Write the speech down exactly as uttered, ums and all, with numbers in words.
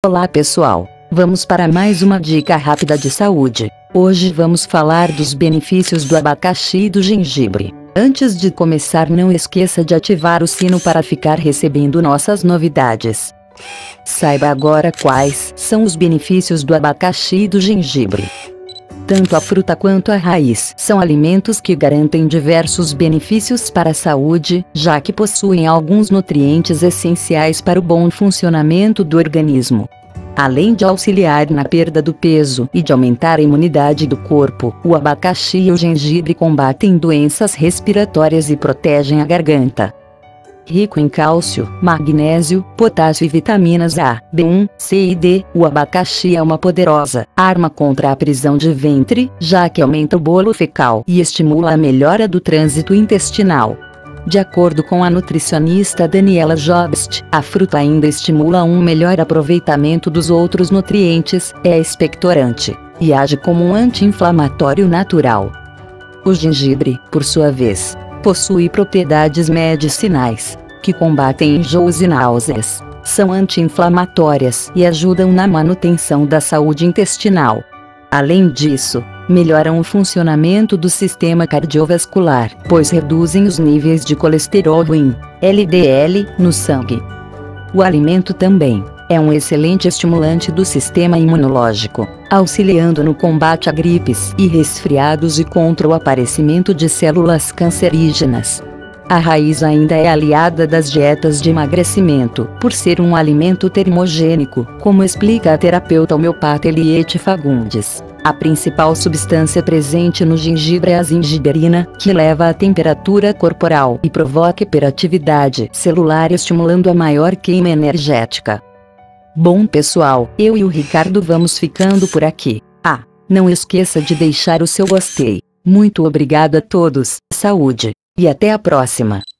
Olá pessoal, vamos para mais uma dica rápida de saúde. Hoje vamos falar dos benefícios do abacaxi e do gengibre. Antes de começar, não esqueça de ativar o sino para ficar recebendo nossas novidades. Saiba agora quais são os benefícios do abacaxi e do gengibre. Tanto a fruta quanto a raiz são alimentos que garantem diversos benefícios para a saúde, já que possuem alguns nutrientes essenciais para o bom funcionamento do organismo. Além de auxiliar na perda do peso e de aumentar a imunidade do corpo, o abacaxi e o gengibre combatem doenças respiratórias e protegem a garganta. Rico em cálcio, magnésio, potássio e vitaminas A, B um, C e D, o abacaxi é uma poderosa arma contra a prisão de ventre, já que aumenta o bolo fecal e estimula a melhora do trânsito intestinal. De acordo com a nutricionista Daniela Jobst, a fruta ainda estimula um melhor aproveitamento dos outros nutrientes, é expectorante, e age como um anti-inflamatório natural. O gengibre, por sua vez, possui propriedades medicinais, que combatem enjoos e náuseas, são anti-inflamatórias e ajudam na manutenção da saúde intestinal. Além disso, melhoram o funcionamento do sistema cardiovascular, pois reduzem os níveis de colesterol ruim, L D L, no sangue. O alimento também é um excelente estimulante do sistema imunológico, auxiliando no combate a gripes e resfriados e contra o aparecimento de células cancerígenas. A raiz ainda é aliada das dietas de emagrecimento, por ser um alimento termogênico, como explica a terapeuta homeopata Eliette Fagundes. A principal substância presente no gengibre é a zingiberina, que eleva a temperatura corporal e provoca hiperatividade celular, estimulando a maior queima energética. Bom pessoal, eu e o Ricardo vamos ficando por aqui. Ah, não esqueça de deixar o seu gostei. Muito obrigado a todos, saúde, e até a próxima!